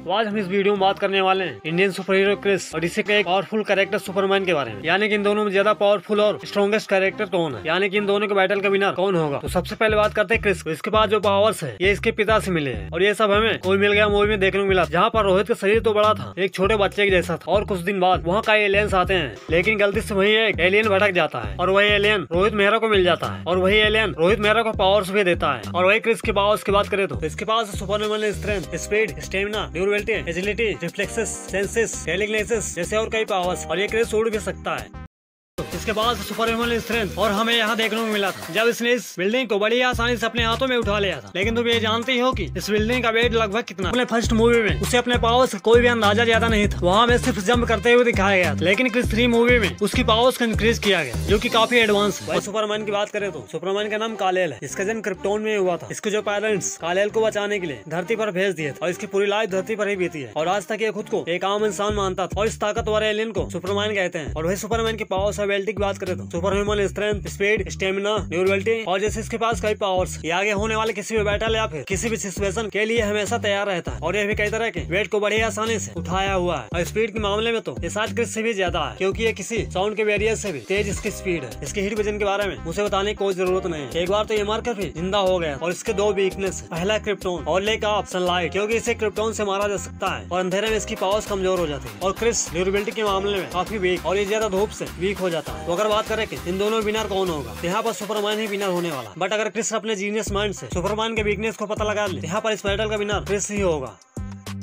तो आज हम इस वीडियो में बात करने वाले हैं इंडियन सुपर हीरो क्रिस और इसी का एक पावरफुल कैरेक्टर सुपरमैन के बारे में। यानी कि इन दोनों में ज्यादा पावरफुल और स्ट्रॉन्गेस्ट कैरेक्टर कौन है, यानी कि इन दोनों के बैटल का विनर कौन होगा। तो सबसे पहले बात करते हैं क्रिस। इसके बाद जो पावर्स है ये इसके पिता से मिले हैं और ये सब हमें कोई मिल गया मूवी में देखने को मिला, जहाँ पर रोहित का शरीर तो बड़ा था, एक छोटे बच्चे के जैसा था और कुछ दिन बाद वहाँ कई एलियंस आते हैं, लेकिन गलती से वही एक एलियन भटक जाता है और वही एलियन रोहित मेहरा को मिल जाता है और वही एलियन रोहित मेहरा को पावर्स भी देता है। और वही क्रिस के पावर्स की बात करें तो इसके पास Superman strength, speed, stamina, durability, agility, reflexes, senses, telekinesis जैसे और कई पावर्स, और ये क्रिस उड़ भी सकता है। इसके बाद सुपरमैन स्ट्रेंथ और हमें यहाँ देखने को मिला था जब इसने इस बिल्डिंग को बड़ी आसानी से अपने हाथों में उठा लिया था। लेकिन तुम ये जानते हो कि इस बिल्डिंग का वेट लगभग कितना। अपने फर्स्ट मूवी में उसे अपने पावर्स कोई भी अंदाजा ज्यादा नहीं था, वहाँ में सिर्फ जंप करते हुए दिखाया गया था। लेकिन क्रिस 3 मूवी में उसकी पावर्स को इंक्रीज किया गया जो कि काफी एडवांस है। सुपरमैन की बात करें तो सुपरमैन का नाम कालेल है। इसका जन्म क्रिप्टोन में हुआ था। इसके जो पेरेंट्स कालेल को बचाने के लिए धरती पर भेज दिए थे और इसकी पूरी लाइफ धरती पर ही बीती है और आज तक ये खुद को एक आम इंसान मानता था और इस ताकतवर एलियन को सुपरमैन कहते हैं। और वही सुपरमैन की पावर्स एबिलिटी की बात करें तो superhuman strength, speed, stamina, durability और जैसे इसके पास कई पावर्स, ये आगे होने वाले किसी भी बैटल या फिर किसी भी सिचुएशन के लिए हमेशा तैयार रहता है और ये भी कई तरह के वेट को बड़ी आसानी से उठाया हुआ है। और स्पीड के मामले में तो ये शायद क्रिस से भी ज्यादा है, क्योंकि ये किसी साउंड के बैरियर से भी तेज इसकी स्पीड है। इसके हिट विजन के बारे में मुझे बताने की कोई जरूरत नहीं है, एक बार तो ये मारकर भी जिंदा हो गया। और इसके 2 वीकनेस, पहला क्रिप्टोन और लेक ऑफ सनलाइट, क्योंकि इसे क्रिप्टोन से मारा जा सकता है और अंधेरे में इसकी पावर्स कमजोर हो जाती है। और क्रिस ड्यूरेबिलिटी के मामले में काफी वीक और ये ज्यादा धूप से वीक हो जाता है। तो अगर बात करें कि इन दोनों विनर कौन होगा, यहाँ पर सुपरमैन ही विनर होने वाला। बट अगर क्रिस अपने जीनियस माइंड से सुपरमैन के वीकनेस को पता लगा ले, यहाँ पर इस बैटल का विनर क्रिस ही होगा।